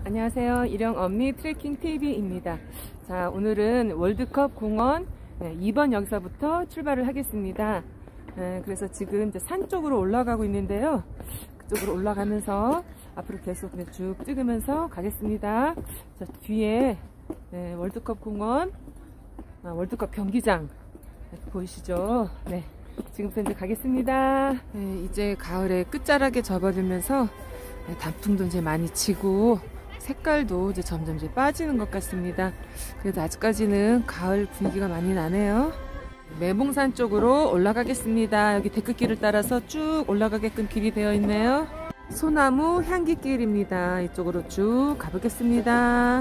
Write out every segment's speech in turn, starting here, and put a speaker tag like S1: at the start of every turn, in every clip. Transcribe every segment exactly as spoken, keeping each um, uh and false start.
S1: 안녕하세요. 일영엄니 트레킹 티비입니다. 자, 오늘은 월드컵 공원 이 번 여기서부터 출발을 하겠습니다. 네, 그래서 지금 이제 산 쪽으로 올라가고 있는데요. 그쪽으로 올라가면서 앞으로 계속 쭉 찍으면서 가겠습니다. 자, 뒤에 네, 월드컵 공원, 아, 월드컵 경기장 보이시죠? 네, 지금부터 이제 가겠습니다. 네, 이제 가을의 끝자락에 접어들면서 네, 단풍도 이제 많이 지고 색깔도 이제 점점 이제 빠지는 것 같습니다. 그래도 아직까지는 가을 분위기가 많이 나네요. 매봉산 쪽으로 올라가겠습니다. 여기 데크길을 따라서 쭉 올라가게끔 길이 되어 있네요. 소나무 향기길입니다. 이쪽으로 쭉 가보겠습니다.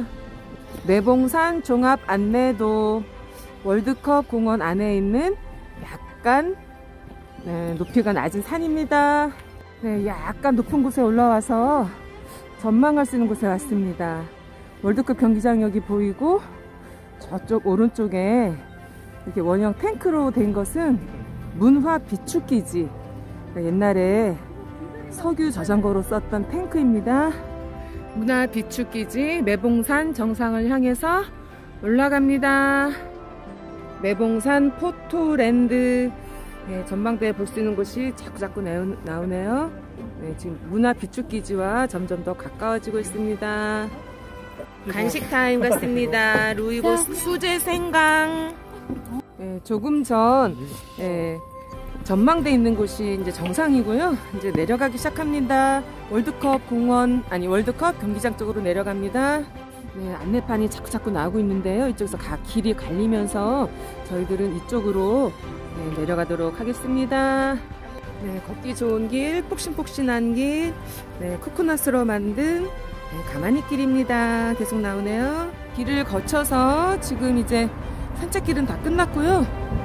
S1: 매봉산 종합 안내도 월드컵 공원 안에 있는 약간 네, 높이가 낮은 산입니다. 네, 약간 높은 곳에 올라와서 전망할 수 있는 곳에 왔습니다. 월드컵 경기장 여기 보이고 저쪽 오른쪽에 이렇게 원형 탱크로 된 것은 문화 비축기지, 옛날에 석유 저장고로 썼던 탱크입니다. 문화 비축기지 매봉산 정상을 향해서 올라갑니다. 매봉산 포토랜드 네, 전망대에 볼 수 있는 곳이 자꾸자꾸 나오네요. 네, 지금 문화 비축기지와 점점 더 가까워지고 있습니다. 간식 타임 같습니다. 루이보스 수제 생강. 네, 조금 전 네, 전망대 있는 곳이 이제 정상이고요. 이제 내려가기 시작합니다. 월드컵 공원 아니 월드컵 경기장 쪽으로 내려갑니다. 네, 안내판이 자꾸자꾸 나오고 있는데요. 이쪽에서 각 길이 갈리면서 저희들은 이쪽으로 네, 내려가도록 하겠습니다. 네, 걷기 좋은 길, 폭신폭신한 길, 네, 코코넛으로 만든 네, 가마니길입니다. 계속 나오네요. 길을 거쳐서 지금 이제 산책길은 다 끝났고요.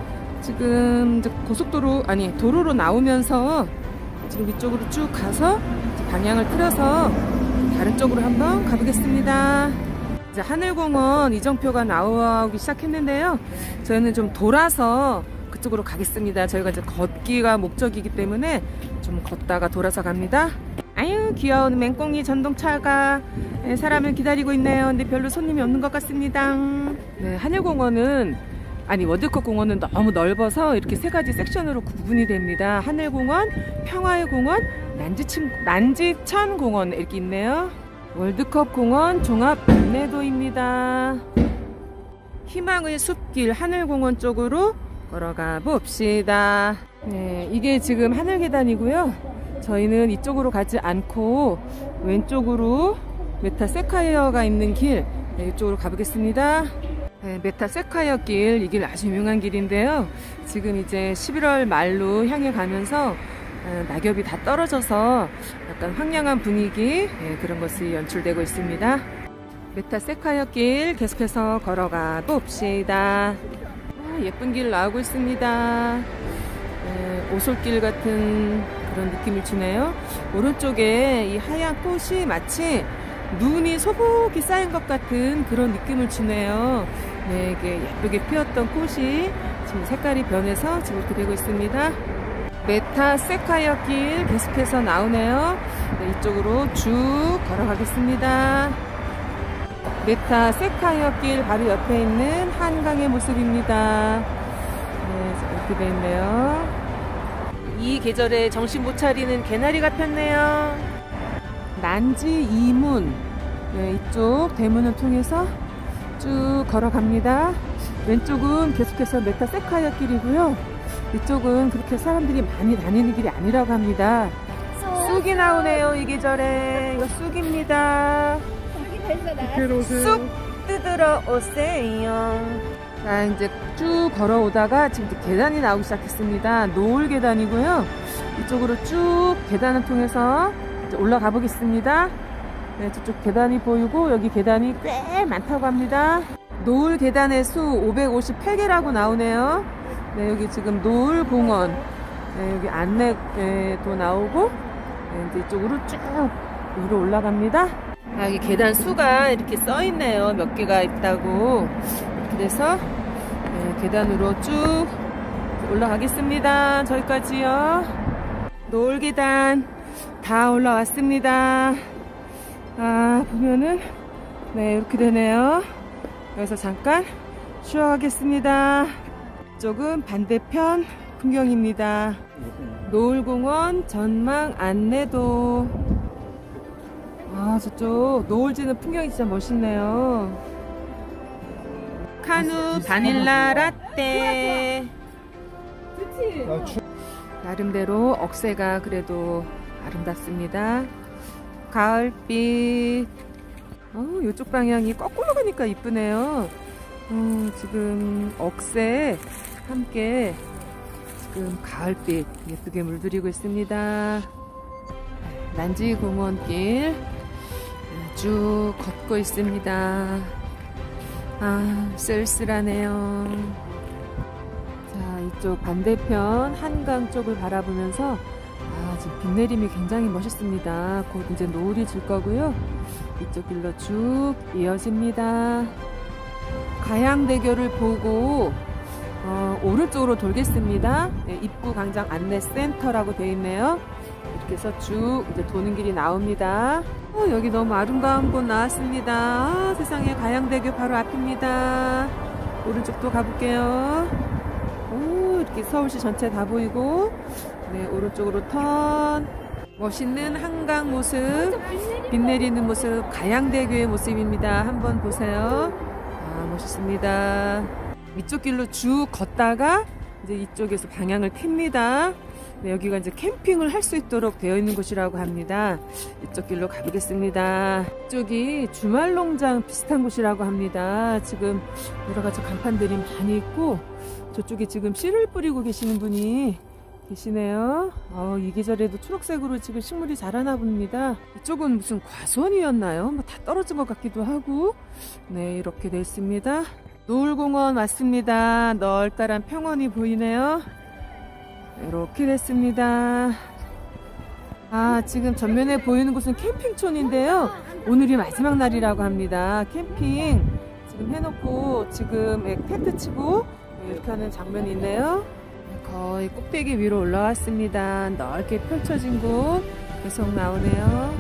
S1: 지금 이제 고속도로 아니 도로로 나오면서 지금 이쪽으로 쭉 가서 방향을 틀어서 다른 쪽으로 한번 가보겠습니다. 이제 하늘공원 이정표가 나오기 시작했는데요. 저희는 좀 돌아서 그쪽으로 가겠습니다. 저희가 이제 걷기가 목적이기 때문에 좀 걷다가 돌아서 갑니다. 아유, 귀여운 맹꽁이 전동차가 사람을 기다리고 있네요. 근데 별로 손님이 없는 것 같습니다. 네, 하늘공원은 아니 월드컵 공원은 너무 넓어서 이렇게 세 가지 섹션으로 구분이 됩니다. 하늘공원, 평화의 공원, 난지천, 난지천 공원 이렇게 있네요. 월드컵 공원 종합 안내도입니다. 희망의 숲길 하늘공원 쪽으로 걸어가 봅시다. 네, 이게 지금 하늘 계단이고요. 저희는 이쪽으로 가지 않고 왼쪽으로 메타세콰이어가 있는 길 네, 이쪽으로 가보겠습니다. 네, 메타세콰이어 길, 이 길 아주 유명한 길인데요. 지금 이제 십일월 말로 향해 가면서 어, 낙엽이 다 떨어져서 약간 황량한 분위기 네, 그런 것이 연출되고 있습니다. 메타세콰이어 길 계속해서 걸어가 봅시다. 예쁜 길 나오고 있습니다. 네, 오솔길 같은 그런 느낌을 주네요. 오른쪽에 이 하얀 꽃이 마치 눈이 소복이 쌓인 것 같은 그런 느낌을 주네요. 네, 이게 예쁘게 피었던 꽃이 지금 색깔이 변해서 지금 이렇게 되고 있습니다. 메타세콰이어 길 계속해서 나오네요. 네, 이쪽으로 쭉 걸어가겠습니다. 메타세콰이어 길 바로 옆에 있는 한강의 모습입니다. 네, 이렇게 되어 있네요. 이 계절에 정신 못 차리는 개나리가 폈네요. 난지 이문 네, 이쪽 대문을 통해서 쭉 걸어갑니다. 왼쪽은 계속해서 메타세콰이어 길이고요. 이쪽은 그렇게 사람들이 많이 다니는 길이 아니라고 합니다. 쑥이 나오네요. 이 계절에 이거 쑥입니다. 쑥 뜯으러 오세요. 자, 이제 쭉 걸어오다가 지금 계단이 나오기 시작했습니다. 노을 계단이고요. 이쪽으로 쭉 계단을 통해서 이제 올라가 보겠습니다. 네, 저쪽 계단이 보이고 여기 계단이 꽤 많다고 합니다. 노을 계단의 수 오백오십팔 개라고 나오네요. 네, 여기 지금 노을 공원 네, 여기 안내도 나오고 네, 이제 이쪽으로 쭉 위로 올라갑니다. 아, 여기 계단 수가 이렇게 써 있네요. 몇 개가 있다고. 이렇게 돼서 네, 계단으로 쭉 올라가겠습니다. 저기까지요. 노을 계단 다 올라왔습니다. 아, 보면은 네, 이렇게 되네요. 여기서 잠깐 쉬어가겠습니다. 이쪽은 반대편 풍경입니다. 노을공원 전망 안내도. 아, 저쪽 노을 지는 풍경이 진짜 멋있네요. 카누 바닐라 라떼. 나름대로 억새가 그래도 아름답습니다. 가을빛. 어, 이쪽 방향이 거꾸로 가니까 이쁘네요. 어, 지금 억새 함께 지금 가을빛 예쁘게 물들이고 있습니다. 난지공원길 쭉 걷고 있습니다. 아, 쓸쓸하네요. 자, 이쪽 반대편 한강 쪽을 바라보면서 아, 지금 빗 내림이 굉장히 멋있습니다. 곧 이제 노을이 질 거고요. 이쪽 길로 쭉 이어집니다. 가양대교를 보고 어, 오른쪽으로 돌겠습니다. 네, 입구 광장 안내센터라고 되어 있네요. 이렇게 해서 쭉 이제 도는 길이 나옵니다. 어, 여기 너무 아름다운 곳 나왔습니다. 아, 세상에 가양대교 바로 앞입니다. 오른쪽도 가볼게요. 오, 이렇게 서울시 전체 다 보이고, 네, 오른쪽으로 턴. 멋있는 한강 모습, 빗 내리는 모습, 가양대교의 모습입니다. 한번 보세요. 아, 멋있습니다. 이쪽 길로 쭉 걷다가 이제 이쪽에서 방향을 틉니다. 네, 여기가 이제 캠핑을 할 수 있도록 되어 있는 곳이라고 합니다. 이쪽 길로 가보겠습니다. 이쪽이 주말농장 비슷한 곳이라고 합니다. 지금 여러 가지 간판들이 많이 있고, 저쪽에 지금 씨를 뿌리고 계시는 분이 계시네요. 어, 이 계절에도 초록색으로 지금 식물이 자라나 봅니다. 이쪽은 무슨 과수원이었나요? 뭐 다 떨어진 것 같기도 하고. 네, 이렇게 되어 있습니다. 노을공원 왔습니다. 널따란 평원이 보이네요. 이렇게 됐습니다. 아, 지금 전면에 보이는 곳은 캠핑촌인데요. 오늘이 마지막 날이라고 합니다. 캠핑 지금 해놓고 지금 텐트 치고 이렇게 하는 장면이 있네요. 거의 꼭대기 위로 올라왔습니다. 넓게 펼쳐진 곳 계속 나오네요.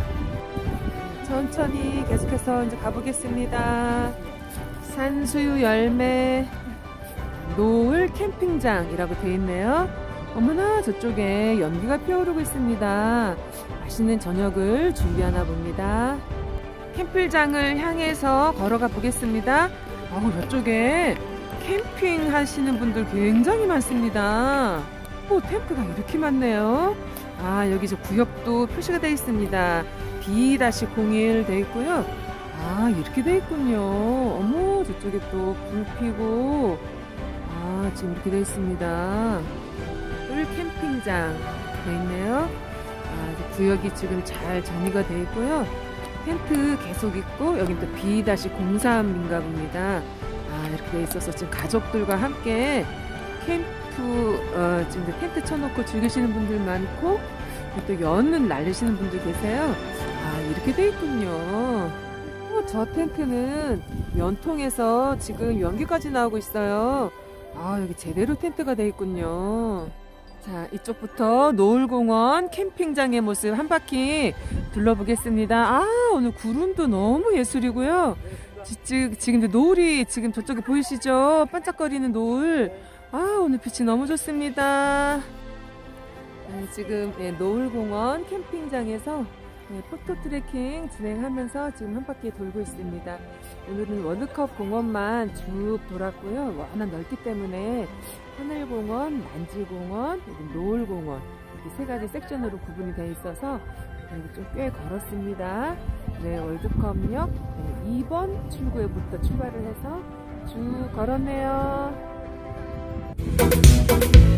S1: 천천히 계속해서 이제 가보겠습니다. 산수유 열매 노을 캠핑장이라고 되어 있네요. 어머나, 저쪽에 연기가 피어오르고 있습니다. 맛있는 저녁을 준비하나 봅니다. 캠핑장을 향해서 걸어가 보겠습니다. 아우, 저쪽에 캠핑 하시는 분들 굉장히 많습니다. 오, 텐트가 이렇게 많네요. 아, 여기 저 구역도 표시가 되어 있습니다. 비 공일 되어 있고요. 아, 이렇게 되어 있군요. 어머, 저쪽에 또 불 피고, 아, 지금 이렇게 되어 있습니다. 울 캠핑장 되어 있네요. 아, 구역이 지금 잘 정리가 되어 있고요. 텐트 계속 있고, 여긴 또 비 공삼인가 봅니다. 아, 이렇게 되어 있어서 지금 가족들과 함께 캠프, 어, 지금 텐트 쳐놓고 즐기시는 분들 많고, 또 연은 날리시는 분들 계세요. 아, 이렇게 되어 있군요. 어, 저 텐트는 연통에서 지금 연기까지 나오고 있어요. 아, 여기 제대로 텐트가 되어 있군요. 자, 이쪽부터 노을공원 캠핑장의 모습 한 바퀴 둘러보겠습니다. 아, 오늘 구름도 너무 예술이고요. 지금, 지금 노을이 지금 저쪽에 보이시죠? 반짝거리는 노을. 아, 오늘 빛이 너무 좋습니다. 네, 지금 네, 노을공원 캠핑장에서 네, 포토 트레킹 진행하면서 지금 한 바퀴 돌고 있습니다. 오늘은 월드컵 공원만 쭉 돌았고요. 워낙 넓기 때문에 하늘공원, 난지공원, 노을공원 이렇게 세 가지 섹션으로 구분이 되어 있어서 좀 꽤 걸었습니다. 네, 월드컵역 네, 이 번 출구에부터 출발을 해서 쭉 걸었네요.